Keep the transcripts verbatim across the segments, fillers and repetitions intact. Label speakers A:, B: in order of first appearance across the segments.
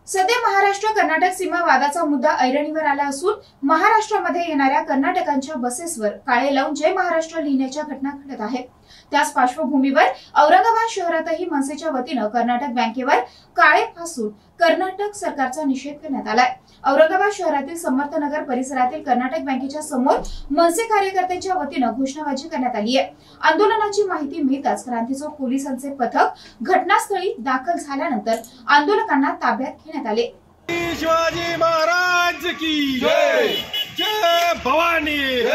A: सध्या महाराष्ट्र कर्नाटक सीमा वादाचा मुद्दा ऐरणीवर आला असून महाराष्ट्रामध्ये येणाऱ्या कर्नाटकांच्या बसेसवर काळे लावून जय महाराष्ट्र लिहिण्याच्या घटना घडत आहेत। त्याच पार्श्वभूमीवर औरंगाबाद शहरातही मनसेच्या वतीनं कर्नाटक बँकेवर काळे फासून कर्नाटक सरकारचा निषेध करण्यात आलाय। औरंगाबाद शहरातील समर्थनगर परिसरातील कर्नाटक बँकेच्या समोर मनसे कार्यकर्त्यांच्या वतीनं घोषणाबाजी करण्यात आली आहे। आंदोलनाची माहिती मिळताच क्रांती चौक पोलिसांचे पथक घटनास्थळी दाखल झाल्यानंतर आंदोलकांना ताब्यात घेण्यात आले।
B: शिवाजी महाराज की जय, जय भवानी,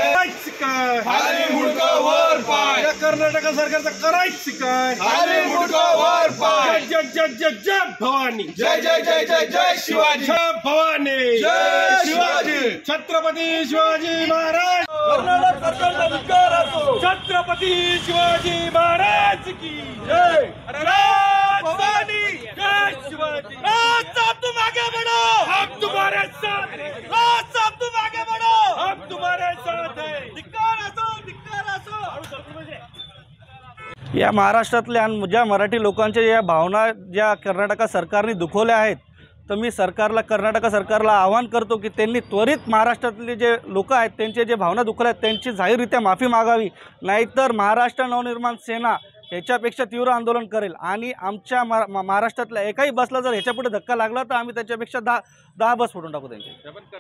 C: वर पाय
B: कर्नाटक सरकारचा करायचं काय,
C: वर पाय
B: जय जय जय जय भवानी,
C: जय जय जय जय जय शिवाजी,
B: जय भवानी,
C: जय शिवाजी,
B: छत्रपती शिवाजी महाराज,
C: कर्नाटक सरकारचा धिक्कार असो,
B: छत्रपती शिवाजी महाराज की
C: जय,
B: राज
C: भवानी,
B: जय शिवाजी,
C: राज साहब तुम आगे बढ़ो,
B: हम तुम्हारे साथ हैं,
C: राज साहब तुम आगे बढ़ो,
B: हम तुम्हारे साथ हैं।
C: धिक्कार असो, धिक्कार असो।
D: या महाराष्ट्रातल्या ज्या मराठी लोकांच्या ज्या भावना ज्या कर्नाटक सरकारने दुखवल्या आहेत, तर मी सरकारला कर्नाटक सरकारला आवाहन करतो की त्यांनी त्वरित महाराष्ट्रातले जे लोक आहेत त्यांचे जे भावना दुखवल्या आहेत त्यांची जाहीररित्या माफी मागावी, नाहीतर महाराष्ट्र नवनिर्माण सेना ह्याच्यापेक्षा तीव्र आंदोलन करेल आणि आमच्या महाराष्ट्रातल्या एकाही बसला जर ह्याच्यापुढे धक्का लागला तर आम्ही त्याच्यापेक्षा दहा दहा बस फोडून टाकू त्यांचे।